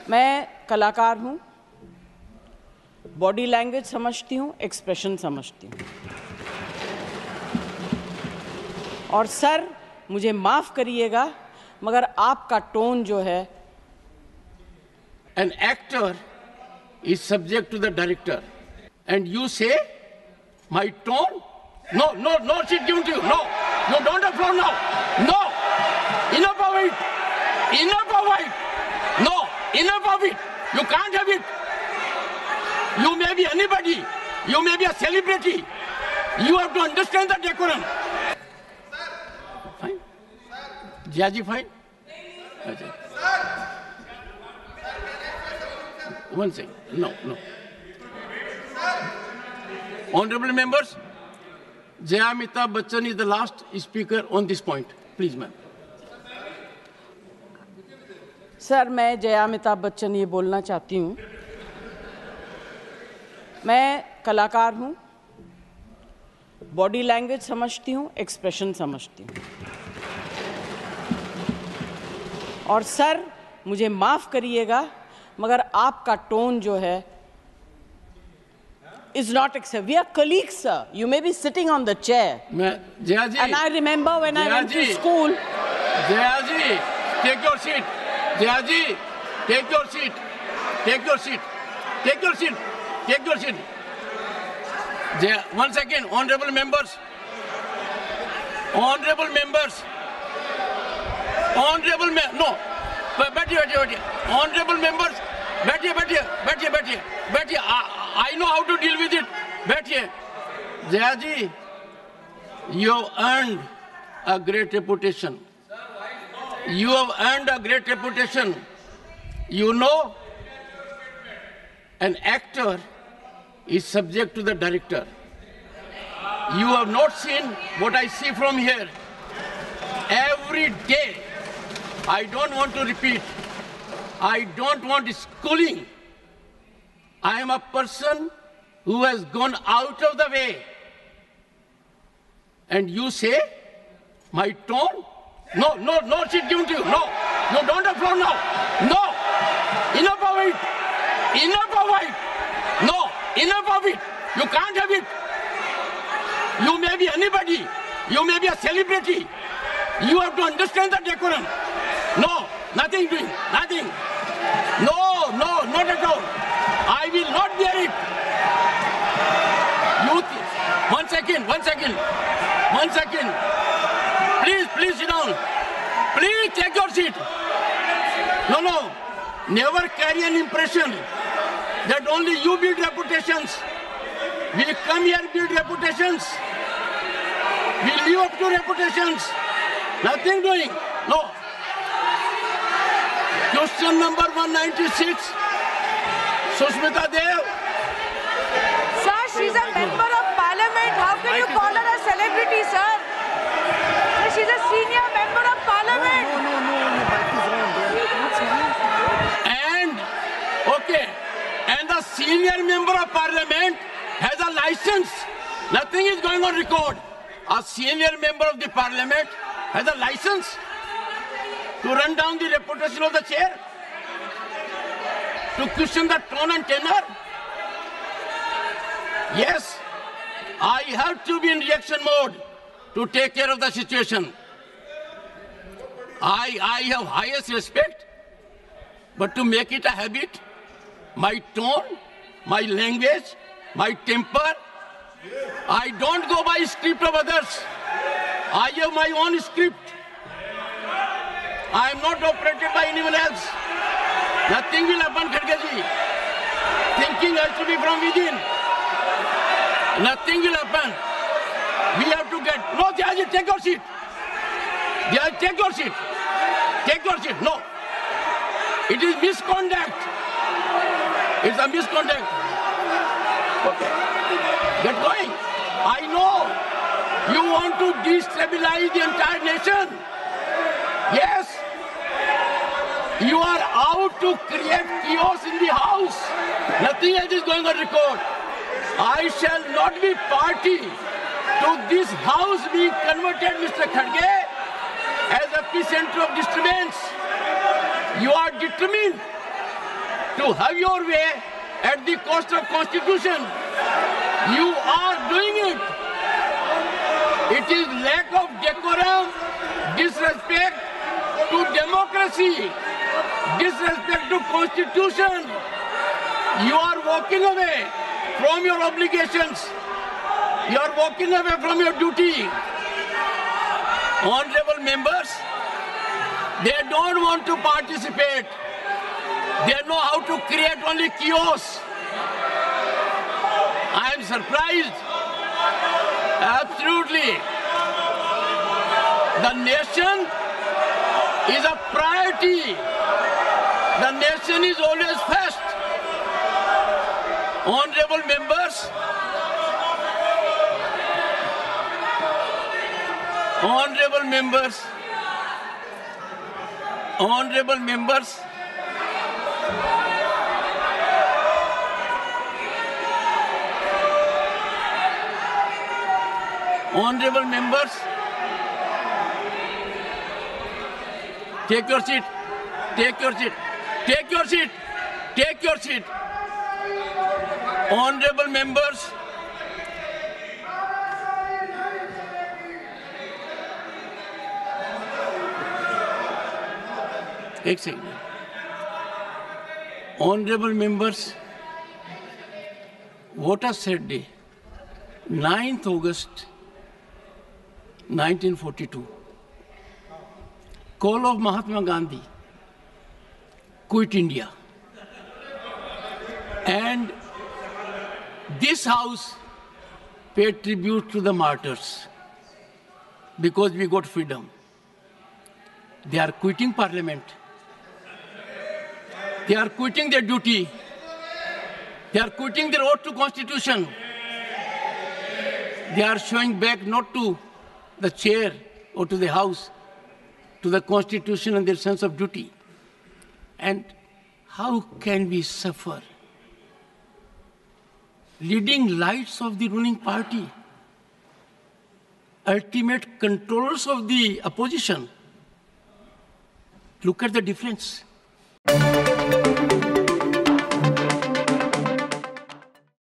मैं कलाकार हूँ, बॉडी लैंग्वेज समझती हूँ, एक्सप्रेशन समझती हूँ। और सर, मुझे माफ़ करिएगा, मगर आपका टोन जो है, An actor is subject to the director, and you say my tone? No, no, no, she's given to you. No, you don't have floor now. No, enough of it. Enough of it. No, enough of it. You can't have it. You may be anybody. You may be a celebrity. You have to understand the decorum. Fine. Jaji, fine. One second. No, no. Honorable members, Jaya Amitabh Bachchan is the last speaker on this point. Please, ma'am. Sir, मैं जया अमिताभ बच्चन ये बोलना चाहती हूँ। मैं कलाकार हूँ, body language समझती हूँ, एक्सप्रेशन समझती हूँ। और सर, मुझे माफ़ करिएगा, मगर आपका टोन जो है is not acceptable. We are colleagues, sir. You may be sitting on the chair. Jaya ji. And I remember when I went to school. Jaya ji, take your seat. Jaya ji, take your seat. Take your seat. Take your seat. Take your seat. Jaya, 1 second, honorable members. Honorable members. Honorable no. बैठिए. Honorable members. बैठिए. I know how to deal with it. बैठिए. Jaya ji, you have earned a great reputation. You have earned a great reputation. You know, an actor is subject to the director. You have not seen what I see from here. Every day, I don't want to repeat. I don't want schooling. I am a person who has gone out of the way. And you say, my tone? No, she's given to you. No, you don't have floor now. No, enough of it. Enough of it. No, enough of it. You can't have it. You may be anybody. You may be a celebrity. You have to understand the decorum. No, nothing doing. Nothing. No, not at all. I will not bear it. One second. Please sit down. Please take your seat. No. Never carry an impression that only you build reputations. We come here build reputations. We live up to reputations. Nothing doing. No. Question number 196. Sushmita Dev. Sir, she's a member of parliament. How can you call her a celebrity, sir? She's a senior member of parliament. And the senior member of parliament has a license. Nothing is going on record. A senior member of the parliament has a license to run down the reputation of the chair, to question the tone and tenor. Yes, I have to be in reaction mode to take care of the situation. I have highest respect, but to make it a habit, my tone, my language, my temper, I don't go by script of others. I have my own script. I am not operated by anyone else. Nothing will happen, Khadge ji. Thinking has to be from within. Nothing will happen. We have to get... No, Jaya ji, take your seat. Jaya, take your seat. Take your seat. No. It is misconduct. It's a misconduct. Okay. Get going. I know you want to destabilize the entire nation. Yes. You are out to create chaos in the house. Nothing else is going on record. I shall not be party to this house being converted, Mr. Khadge, as epicenter of disturbance. You are determined to have your way at the cost of Constitution. You are doing it. It is lack of decorum, disrespect to democracy, disrespect to Constitution. You are walking away from your obligations. You are walking away from your duty. Honorable members, they don't want to participate. They know how to create only chaos. I am surprised. Absolutely. The nation is a priority. The nation is always first. Honorable members, honorable members, honorable members, honorable members, take your seat, take your seat, take your seat, take your seat. Honorable members, एक second. Honorable members, what a sad day. 9th August 1942. Call of Mahatma Gandhi. Quit India. And this house paid tribute to the martyrs because we got freedom. They are quitting parliament. They are quitting their duty. They are quitting their oath to Constitution. They are showing back not to the chair or to the house, to the Constitution and their sense of duty. And how can we suffer? Leading lights of the ruling party, ultimate controllers of the opposition. Look at the difference.